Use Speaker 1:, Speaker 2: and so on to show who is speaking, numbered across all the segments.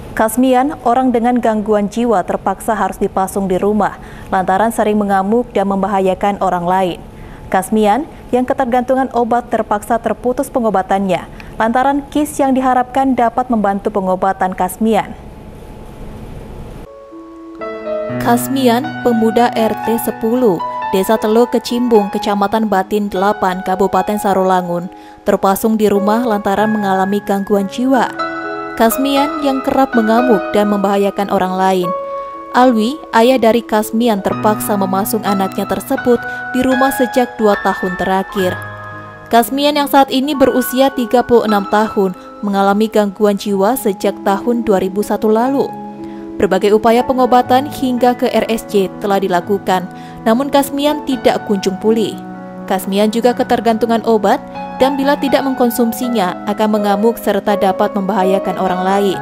Speaker 1: Kasmian, orang dengan gangguan jiwa terpaksa harus dipasung di rumah lantaran sering mengamuk dan membahayakan orang lain. Kasmian yang ketergantungan obat terpaksa terputus pengobatannya lantaran KIS yang diharapkan dapat membantu pengobatan Kasmian. Kasmian, pemuda RT 10, Desa Teluk Kecimbung, Kecamatan Batin 8, Kabupaten Sarolangun, terpasung di rumah lantaran mengalami gangguan jiwa. Kasmian yang kerap mengamuk dan membahayakan orang lain. Alwi, ayah dari Kasmian, terpaksa memasung anaknya tersebut di rumah sejak 2 tahun terakhir. Kasmian yang saat ini berusia 36 tahun mengalami gangguan jiwa sejak tahun 2001 lalu. Berbagai upaya pengobatan hingga ke RSJ telah dilakukan, namun Kasmian tidak kunjung pulih. Kasmian juga ketergantungan obat dan bila tidak mengkonsumsinya akan mengamuk serta dapat membahayakan orang lain.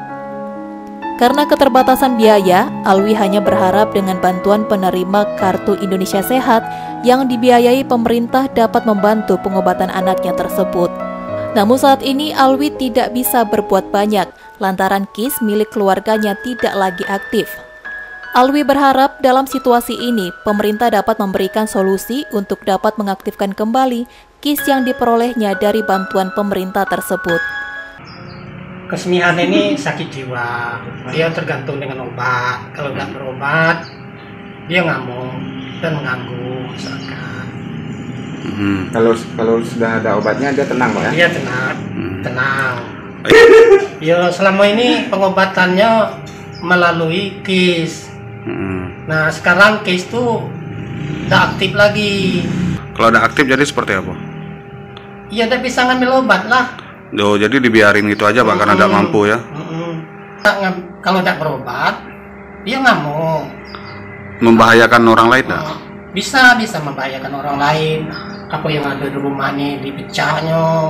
Speaker 1: Karena keterbatasan biaya, Alwi hanya berharap dengan bantuan penerima Kartu Indonesia Sehat yang dibiayai pemerintah dapat membantu pengobatan anaknya tersebut. Namun saat ini Alwi tidak bisa berbuat banyak lantaran KIS milik keluarganya tidak lagi aktif. Alwi berharap dalam situasi ini pemerintah dapat memberikan solusi untuk dapat mengaktifkan kembali KIS yang diperolehnya dari bantuan pemerintah tersebut.
Speaker 2: Kasmian ini sakit jiwa, dia tergantung dengan obat. Kalau tidak berobat, dia ngamuk dan mengganggu misalkan.
Speaker 3: Kalau sudah ada obatnya dia tenang, Pak ya?
Speaker 2: Dia tenang. Ya selama ini pengobatannya melalui KIS. Nah sekarang KIS tuh udah aktif lagi.
Speaker 4: Kalau udah aktif jadi seperti apa?
Speaker 2: Iya udah bisa ngambil obat lah.
Speaker 4: Oh, jadi dibiarin gitu aja Pak karena tidak mampu ya?
Speaker 2: Kalau tidak berobat, dia ngamuk.
Speaker 4: Membahayakan orang lain tak?
Speaker 2: Bisa membahayakan orang lain. Apa yang ada di rumah nih dipecahnya,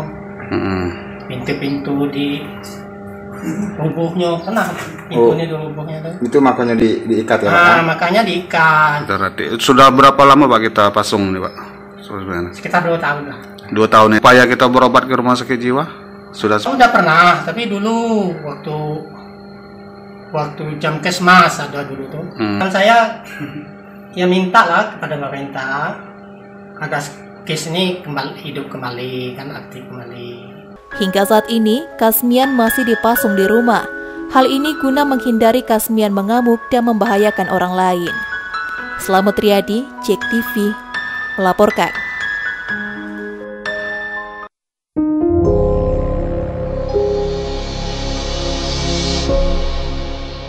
Speaker 2: pintu-pintu di rubuhnya, kenapa pintunya di rubuhnya tuh?
Speaker 3: Itu makanya diikat ya Pak?
Speaker 2: Makanya diikat.
Speaker 4: Sudah berapa lama Pak kita pasung nih Pak?
Speaker 2: Sekitar 2 tahun lah.
Speaker 4: 2 tahun ya? Upaya kita berobat ke rumah sakit jiwa? Sudah
Speaker 2: pernah, tapi dulu waktu jam kesmas ada dulu tuh. Kan saya ya minta lah kepada pemerintah agar KIS ini hidup kembali, kan aktif kembali.
Speaker 1: Hingga saat ini, Kasmian masih dipasung di rumah. Hal ini guna menghindari Kasmian mengamuk dan membahayakan orang lain. Slamet Riyadi, JEK TV, melaporkan.